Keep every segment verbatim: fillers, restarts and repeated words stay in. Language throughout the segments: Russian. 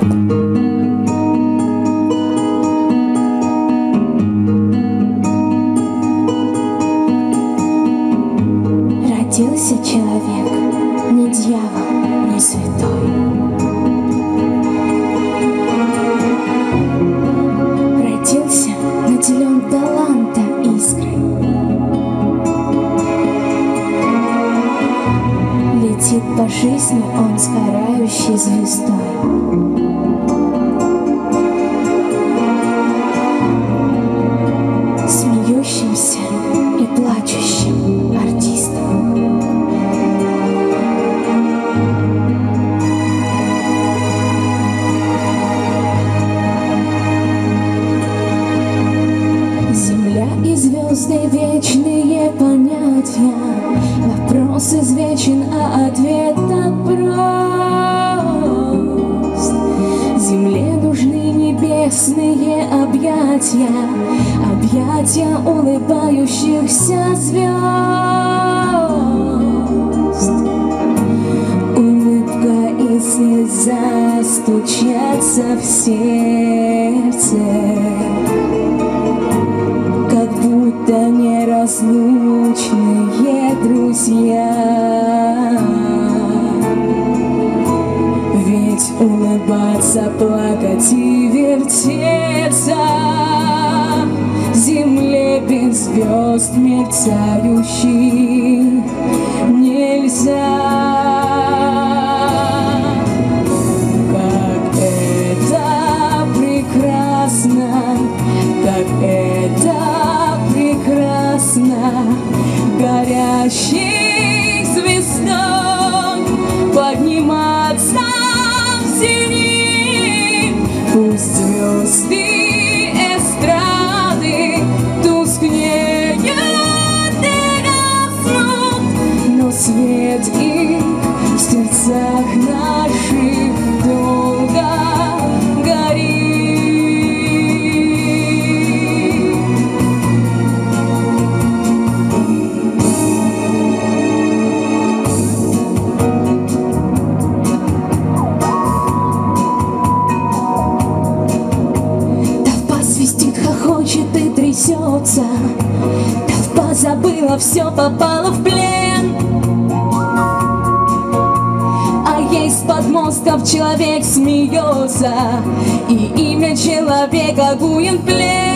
Родился человек, не дьявол, не святой. Родился, наделен таланта искрой. Летит по жизни он сгорающей звездой. Смеющимся и плачущим артистом. Земля и звезды — вечные понятия. Вопрос извечен, а ответ так прост. Земле нужны небесные объятия, объятия улыбающихся звезд. Улыбка и слеза стучатся в сердце, как будто неразлучные друзья. Ведь улыбаться, плакать и вертеться земле без звезд мерцающих нельзя. Как это прекрасно, как это прекрасно, горящей звездой подниматься в зенит. Пусть звезды эстрады тускнеют и гаснут, но свет их в сердцах наших долго горит. Хохочет и трясется, толпа забыла все, попала в плен. А ей с подмостков человек смеется, и имя человека Гуенплен.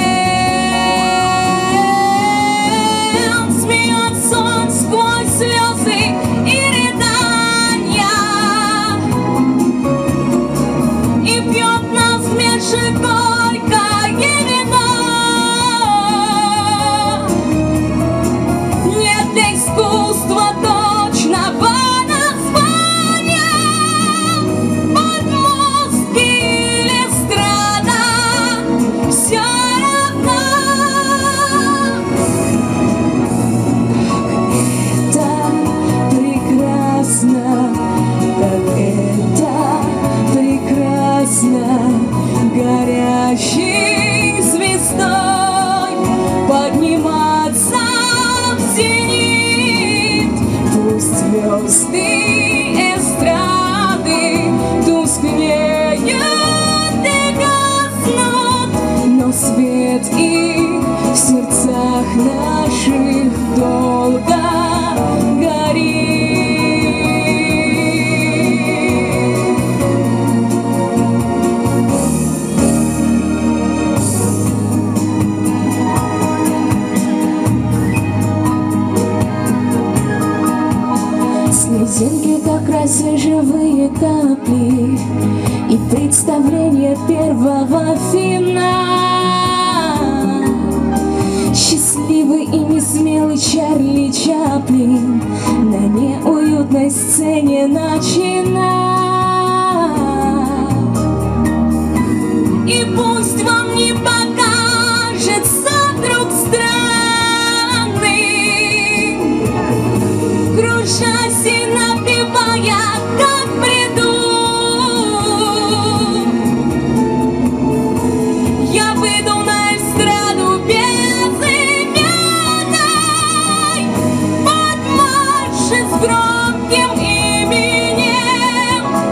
Смеется он сквозь слезы и рыдания, и пьет насмеши горько. Искусство точного названия, подмостки или эстрада, все равно. Это прекрасно, как это прекрасно, горящей звездой подниматься в зенит. Пусть звезды эстрады тускнеют и гаснут, но свет их в сердцах наших долго горит. Слезинки как разве живые капли, и представление первого финала. Счастливый и несмелый Чарли Чаплин на неуютной сцене начинал. И пусть вам не покажется вдруг странным, кружась и напевая, как в бреду, я выйду на эстраду безымянной под марш с громким именем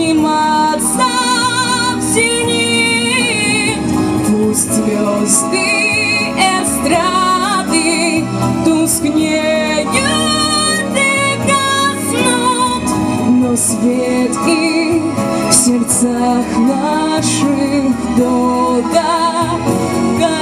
подниматься в зенит. Пусть звезды эстрады тускнеют и гаснут, но свет их в сердцах наших долго горит.